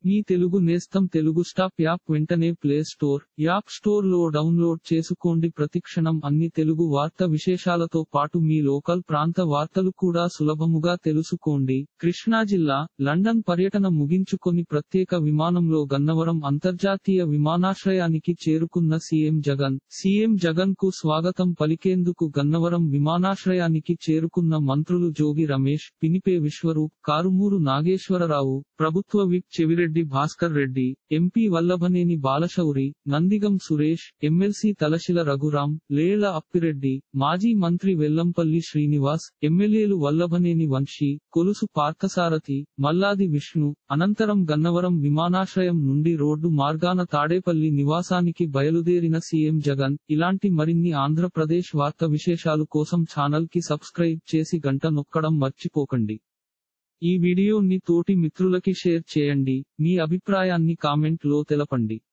మీ తెలుగు నేస్తం Telugu stop app వెంటనే play store, app store లో డౌన్లోడ్ చేసుకోండి. ప్రతిక్షణం అన్ని తెలుగు వార్త విశేషాలతో పాటు మీ లోకల్ ప్రాంత వార్తలు కూడా సులభముగా తెలుసుకోండి. కృష్ణా జిల్లా లండన్ పర్యటన ముగించుకొని ప్రత్యేక విమానంలో గన్నవరం అంతర్జాతీయ విమానాశ్రయానికి చేరుకున్న సీఎం జగన్. సీఎం జగన్ కు స్వాగతం పలికేందుకు గన్నవరం విమానాశ్రయానికి చేరుకున్న మంత్రులు జోగి రమేష్, పినిపే విశ్వరూప్, కారుమూరు నాగేశ్వరరావు, ప్రభుత్వ whip Chevireddy Bhaskar Reddy, MP Vallabhaneni Balashowry, Nandigam Suresh, MLC Talasila Raghuram, Lella Appireddy, మాజీ మంత్రి వెల్లంపల్లి శ్రీనివాస్, ఎమ్మెల్యేలు వల్లభనేని వంశీ, కొలుసు పార్థసారథి, మల్లాది విష్ణు. అనంతరం గన్నవరం విమానాశ్రయం నుండి రోడ్డు మార్గాన తాడేపల్లి నివాసానికి బయలుదేరిన సీఎం జగన్. ఇలాంటి మరిన్ని ఆంధ్రప్రదేశ్ వార్త విశేషాలు కోసం ఛానల్ కి సబ్స్క్రైబ్ చేసి గంట నొక్కడం మర్చిపోకండి. ఈ వీడియోని తోటి మిత్రులకి షేర్ చేయండి. మీ అభిప్రాయాన్ని కామెంట్ లో తెలపండి.